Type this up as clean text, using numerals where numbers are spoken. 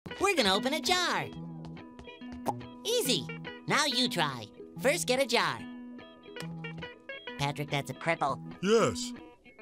We're gonna open a jar. Easy. Now you try. First, get a jar. Patrick, that's a cripple. Yes,